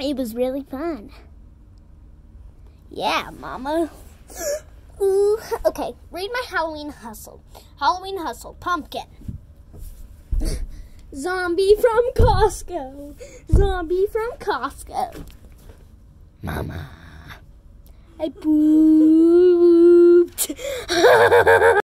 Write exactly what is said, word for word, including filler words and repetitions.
It was really fun. Yeah, Mama. Ooh, okay, read my Halloween hustle. Halloween hustle, pumpkin. Zombie from Costco. Zombie from Costco. Mama. I pooped.